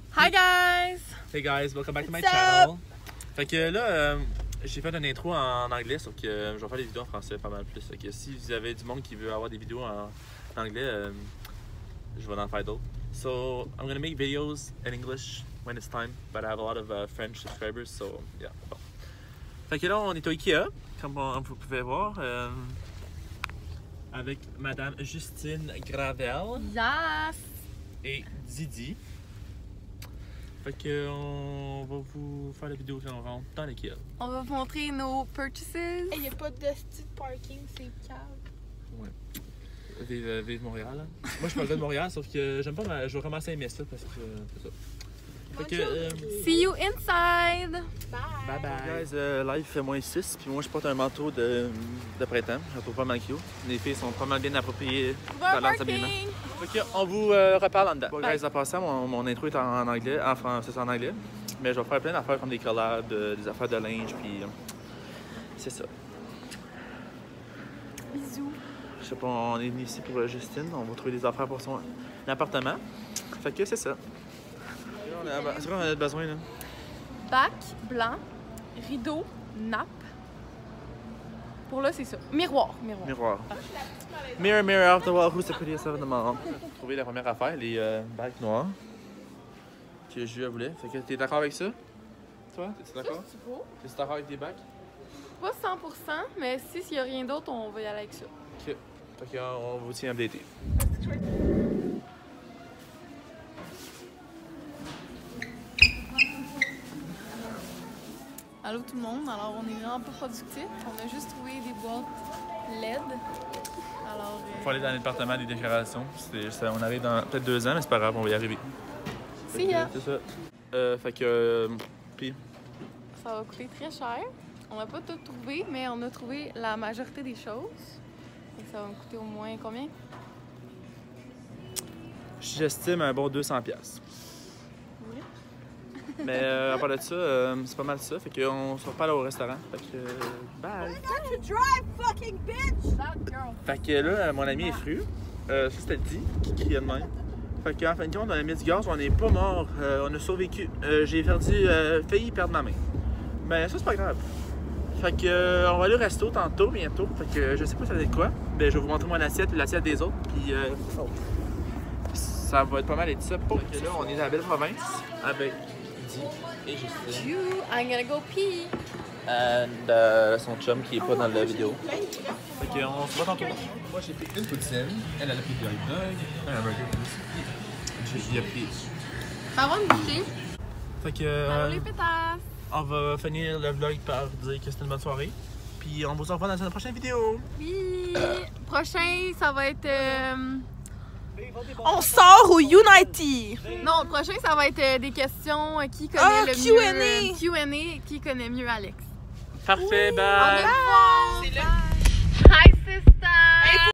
Hi guys! Hey guys, welcome back to my channel. Fait que là, j'ai fait une intro en anglais, sauf que je vais faire des vidéos en français pas mal plus. Fait que si vous avez du monde qui veut avoir des vidéos en anglais, je vais en faire d'autres. So, I'm gonna make videos in English when it's time, but I have a lot of French subscribers, so yeah. Bon. Fait que là, on est au Ikea, comme vous pouvez voir, avec Madame Justine Gravel Yes! et Didi. Fait que on va vous faire la vidéo quand on rentre dans l'Ikea. On va vous montrer nos purchases. Et il n'y a pas de style parking, c'est calme. Ouais. Vive Montréal. Hein. Moi, je suis pas le gars de Montréal, sauf que j'aime pas. Je vais commencer à aimer ça parce que c'est ça. Fait que. See you inside! Bye! Bye bye! Guys, là il fait -6, puis moi je porte un manteau de printemps. Je le trouve pas mal cute. Les filles sont pas mal bien appropriées dans leurs habillements. Fait que, on vous reparle en dedans. Bon, guys, en passant, mon intro est en anglais, en français, c'est en anglais. Mais je vais faire plein d'affaires comme des collabs, des affaires de linge, puis c'est ça. Bisous! Je sais pas, on est venu ici pour Justine, on va trouver des affaires pour son appartement. Fait que c'est ça. C'est quoi on a besoin là? Bac blanc, rideau, nappe. Pour là, c'est ça. Miroir. Miroir. Mirror, mirror off the wall, who's the prettiest of them all? J'ai trouvé la première affaire, les bacs noirs que Julia voulait. Fait que t'es d'accord avec ça? Toi, t'es-tu d'accord? T'es-tu d'accord avec tes bacs? Pas 100%, mais s'il n'y a rien d'autre, on va y aller avec ça. Ok. Fait qu'on vous tient updaté. Allô tout le monde, alors on est vraiment pas productif. On a juste trouvé des boîtes LED. Alors. Il faut aller dans le département des décorations. On arrive dans peut-être 2 ans, mais c'est pas grave, on va y arriver. See ya! C'est ça. Fait que. Puis. Ça va coûter très cher. On n'a pas tout trouvé, mais on a trouvé la majorité des choses. Et ça va me coûter au moins combien? J'estime un bon 200$. Oui. Mais à part de ça, c'est pas mal ça. Fait qu'on se reparle au restaurant. Fait que. Bye! To drive, fucking bitch! Fait que là, mon ami est fru. Ça, c'était dit qui criait de même. Fait qu'en fin de compte, on a mis du gaz, on n'est pas mort. On a survécu. J'ai failli perdre ma main. Mais ça, c'est pas grave. Fait que on va aller au resto tantôt, bientôt. Fait que je sais pas ça va être quoi. Ben, je vais vous montrer mon assiette et l'assiette des autres. Puis ça va être pas mal et tout ça. Fait que là, on est dans la belle province avec Didi et Justine. I'm gonna go pee! And son chum qui est pas dans la vidéo. Fait qu'on se voit tantôt. Moi j'ai pris une poutine, elle a pris du hot dog, un hamburger aussi. J'ai pris. Ça va me boucher? Fait que. Allô les pétasses! On va finir le vlog par dire que c'était une bonne soirée. Puis on va se revoir dans une prochaine vidéo. Oui! Prochain, ça va être. On sort au Unity! Non, le prochain, ça va être des questions qui connaît le mieux. Q&A! Q&A, qui connaît mieux Alex. Parfait, On bye! est C'est le Hi sister!